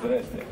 Здрасте.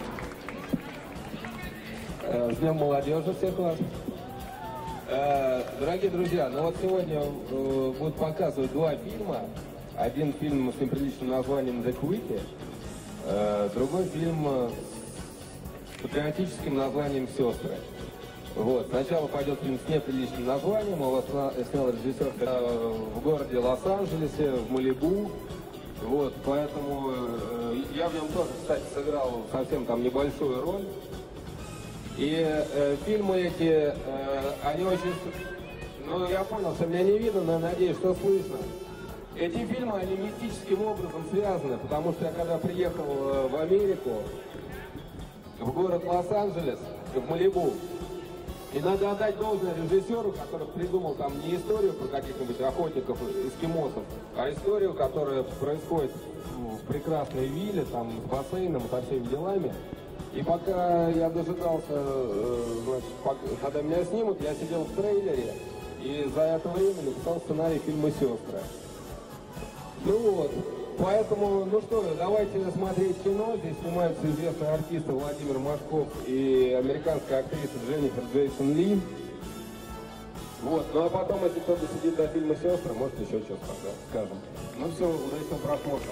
С Днем молодежи всех вас. Дорогие друзья, ну вот сегодня будут показывать два фильма. Один фильм с неприличным названием «The Quickie», другой фильм с патриотическим названием «Сестры». Вот. Сначала пойдет фильм с неприличным названием, его снял режиссер в городе Лос-Анджелесе, в Малибу. Вот, поэтому я в нем тоже, кстати, сыграл совсем там небольшую роль. И фильмы эти, они очень... Ну, я понял, что меня не видно, но надеюсь, что слышно. Эти фильмы, они мистическим образом связаны, потому что я когда приехал в Америку, в город Лос-Анджелес, в Малибу, и надо отдать должное режиссеру, который придумал там не историю про каких-нибудь охотников, эскимосов, а историю, которая происходит в прекрасной вилле, там, с бассейном, со всеми делами. И пока я дожидался, значит, когда меня снимут, я сидел в трейлере, и за это время написал сценарий фильма «Сестры». Ну вот, поэтому, ну что, давайте смотреть кино. Здесь снимаются известные артисты Владимир Машков и американская актриса Дженнифер Джейсон Ли. Вот, ну а потом, если кто-то сидит до фильма «Сестры», может еще что-то скажем. Ну все, удачного просмотра.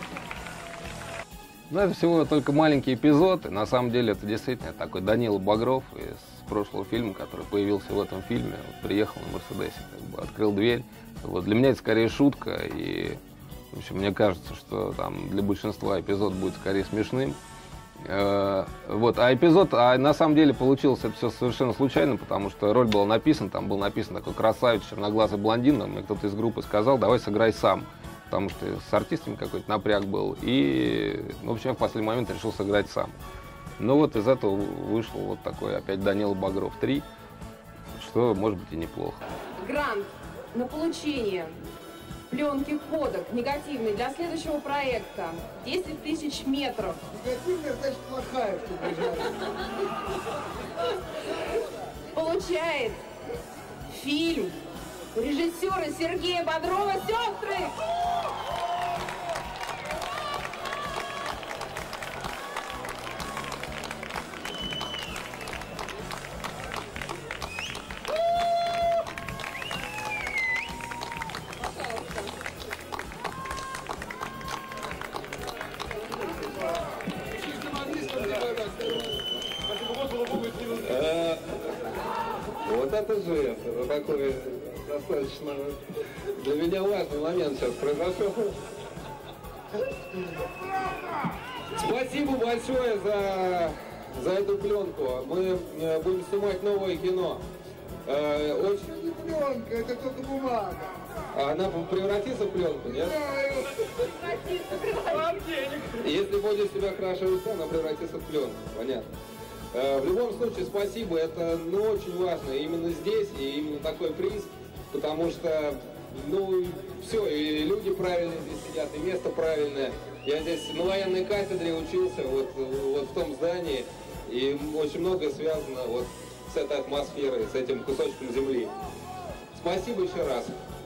Ну, это всего только маленький эпизод, и на самом деле это действительно такой Данила Багров из прошлого фильма, который появился в этом фильме, вот, приехал на Мерседесе, как бы открыл дверь. Вот, для меня это скорее шутка, и в общем, мне кажется, что там для большинства эпизод будет скорее смешным. Вот, а на самом деле получилось это все совершенно случайно, потому что роль была написана, там был написан такой красавец, черноглазый блондин, мне кто-то из группы сказал, давай сыграй сам. Потому что с артистами какой-то напряг был, и, в общем, я в последний момент решил сыграть сам. Ну вот из этого вышел вот такой опять Данила Багров 3, что может быть и неплохо. Грант на получение пленки кодек негативный для следующего проекта 10 тысяч метров. Негативная, значит, плохая, Получает фильм режиссера Сергея Бодрова «Сестры». Вот это жест, это такой достаточно для меня важный момент сейчас произошел. Спасибо большое за эту пленку. Мы будем снимать новое кино. Это не пленка, это только бумага. Она превратится в пленку, нет? Если будешь себя хорошо вести, она превратится в пленку, понятно. В любом случае, спасибо, это очень важно именно здесь, и именно такой приз, потому что, все, и люди правильные здесь сидят, и место правильное. Я здесь на военной кафедре учился, вот в том здании, и очень многое связано вот с этой атмосферой, с этим кусочком земли. Спасибо еще раз.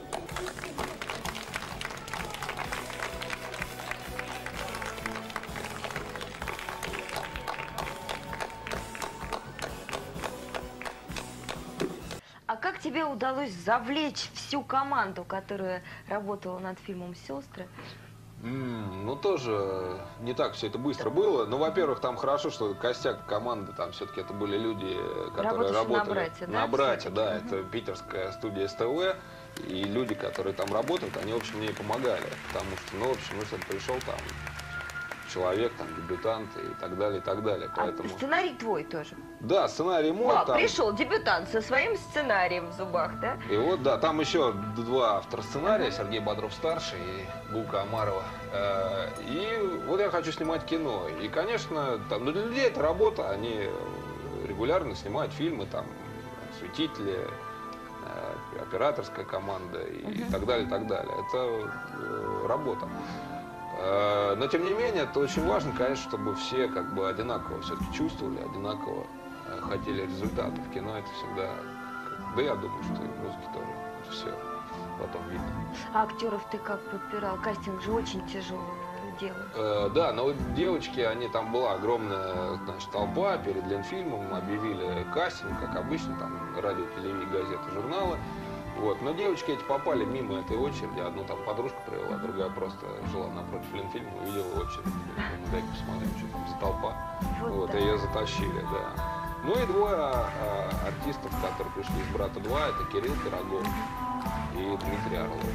А как тебе удалось завлечь всю команду, которая работала над фильмом «Сестры»? Ну, тоже не так все это быстро было. Ну, во-первых, там хорошо, что костяк команды, там все-таки это были люди, которые работали на «Братья», да, это питерская студия СТВ, и люди, которые там работают, они, в общем, мне и помогали, потому что, в общем, если пришел там человек, там, дебютант и так далее, и так далее. Поэтому... А сценарий твой тоже? Да, сценарий мой. Там... Пришел дебютант со своим сценарием в зубах, да? И вот, да, там еще два автора сценария, Сергей Бодров-старший и Гулка Амарова. И вот я хочу снимать кино. И, конечно, там, для людей это работа, они регулярно снимают фильмы, там, осветители, операторская команда и так далее, и так далее. Это работа. Но, тем не менее, это очень важно, конечно, чтобы все как бы одинаково все-таки чувствовали, одинаково хотели результатов. В кино это всегда, да я думаю, что и в музыке тоже все потом видно. А актеров ты как подбирал? Кастинг же очень тяжелое делают. Да, но вот девочки, они там была огромная, значит, толпа перед Ленфильмом, объявили кастинг, как обычно, там радио, телевидение, газеты, журналы. Вот. Но девочки эти попали мимо этой очереди. Одну там подружка провела, другая просто жила напротив Ленфильма, увидела очередь. Дай посмотрим, что там за толпа. Вот, да. и ее затащили, да. Ну и двое артистов, которые пришли из «Брата 2», это Кирилл Пирогов и Дмитрий Орлов.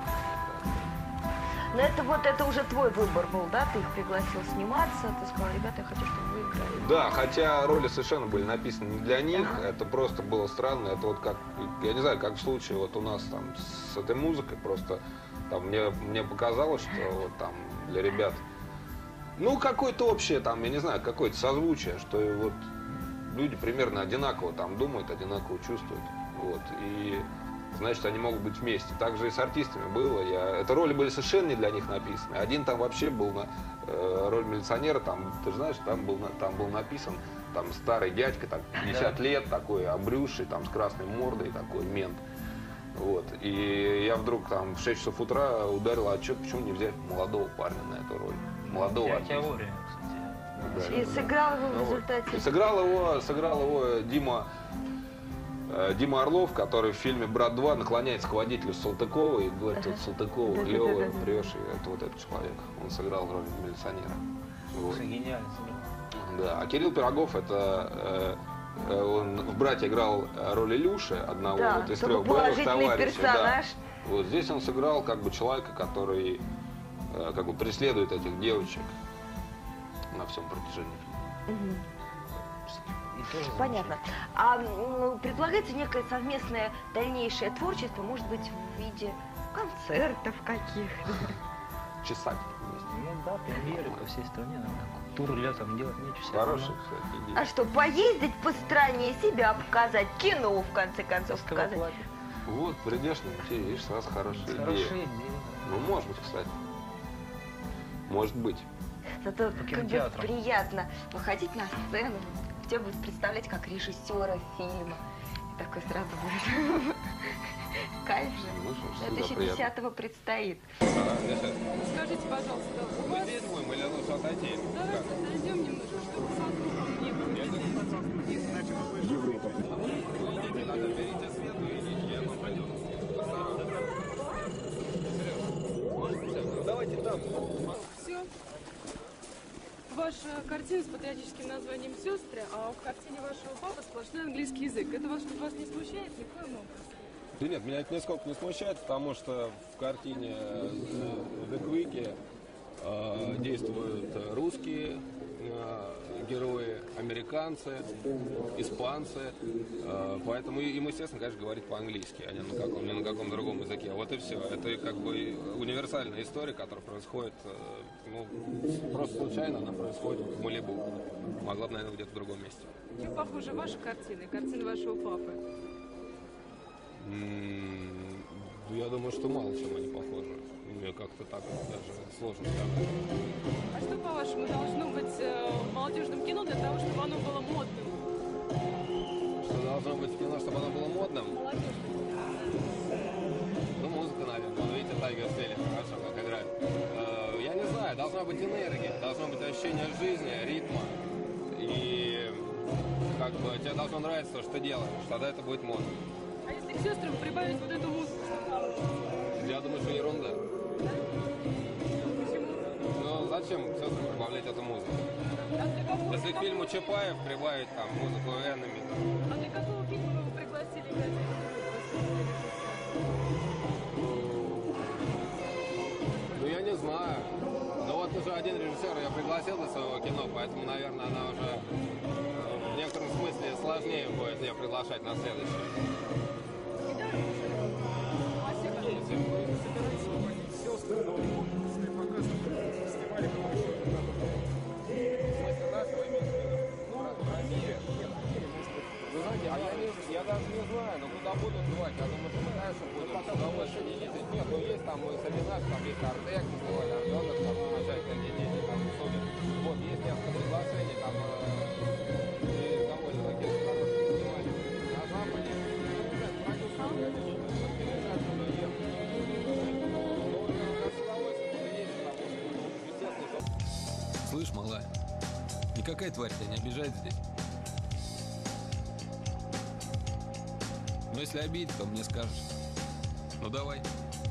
Но это уже твой выбор был, да? Ты их пригласил сниматься, ты сказал, ребята, я хочу, чтобы вы играли. Да, хотя роли совершенно были написаны не для них, это просто было странно, это вот как, я не знаю, как в случае вот у нас там с этой музыкой, просто там мне показалось, что вот там для ребят, ну какое-то общее там, я не знаю, какое-то созвучие, что вот люди примерно одинаково там думают, одинаково чувствуют, вот, и значит, они могут быть вместе. Так же и с артистами было. Это роли были совершенно не для них написаны. Один там вообще был на роль милиционера, там, ты же знаешь, там был написан там старый дядька, так, 50 лет, такой обрюзший, там, с красной мордой, такой мент. Вот. И я вдруг там в 6 часов утра ударил отчет, почему не взять молодого парня на эту роль. Молодого артиста. Теория, кстати. Да. И сыграл его в результате. И сыграл его Дима Орлов, который в фильме «Брат 2» наклоняется к водителю Салтыкова и говорит, вот Салтыкова, клево, прешь, и это вот этот человек. Он сыграл роль милиционера. Вот. Гениально сыграл. Да. А Кирилл Пирогов, он в «Брате» играл роль Илюши, одного Да, вот из такой 3 боевых положительный товарищей. персонаж. Да. Вот здесь он сыграл как бы человека, который как бы преследует этих девочек на всем протяжении фильма. И тоже Понятно. А предлагается некое совместное дальнейшее творчество, может быть, в виде концертов каких-то? Чесать. Ну да, премьеры по всей стране, надо тур летом делать, нечего себе. Хорошая, кстати, идея. А что, поездить по стране, себя показать, кино, в конце концов, Кого показать? платят? Вот, придешь на тебе, видишь, сразу хорошая идея. Хорошие идеи. Ну, может быть, кстати. Может быть. Зато как бы кинотеатрам. приятно выходить на сцену, тебя будут представлять как режиссера фильма. И такой сразу будет кайф же. Ну, что ж, Это всегда еще приятно. 10-го предстоит. Скажите, пожалуйста, у вас... Будем или лучше отойти? Давайте отойдем немножко, чтобы вокруг не было. Все. Ваша картина с патриотическим названием «Сестры», а в картине вашего папы сплошной английский язык. Это вас не смущает никоим образом? Да нет, меня это нисколько не смущает, потому что в картине The Quick действуют русские герои, американцы, испанцы, поэтому им, естественно, конечно, говорить по-английски, а не на каком другом языке. Вот и все. Это как бы универсальная история, которая происходит, ну, просто случайно она происходит в Малибу. Могла бы, наверное, где-то в другом месте. Чем похожи ваши картины и картины вашего папы? Я думаю, что мало чем они похожи. Мне как-то так даже сложно сказать. А что, по-вашему, должно быть в молодежном кино для того, чтобы оно было модным? Что должно быть в кино, чтобы оно было модным? Молодежным. Ну, музыка, наверное. Ну, видите, Тайгер Стелли хорошо как играет. Я не знаю, должна быть энергия, должно быть ощущение жизни, ритма. И как бы тебе должно нравиться то, что ты делаешь. Тогда это будет модно. А если к сестрам прибавить вот эту музыку, что получится? Я думаю, что ерунда. Ну, зачем к сестрам прибавлять эту музыку? А для какого, Если к фильму Чапаев прибавить там музыку Эннами, а для какого фильма вы его пригласили играть? ну я не знаю. Но вот уже один режиссер я пригласил для своего кино, поэтому, наверное, она уже в некотором смысле сложнее будет ее приглашать на следующее. Вы знаете, я даже не знаю, но куда будут звать? Я думаю, что, конечно, будут с удовольствием ездить. Нет, ну есть там среди нас, там есть Артек, фестиваль Артек, там замечательные дети, там судят. Вот, есть несколько приглашений, там и довольно такие хорошие фестивали на Западе. малая. Никакая тварь тебя не обижает здесь. Но если обидит, то мне скажешь. Ну давай.